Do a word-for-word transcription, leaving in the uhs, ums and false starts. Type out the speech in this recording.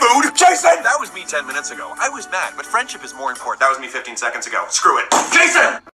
mood. Jason! That was me ten minutes ago. I was mad, but friendship is more important. That was me fifteen seconds ago. Screw it. Jason!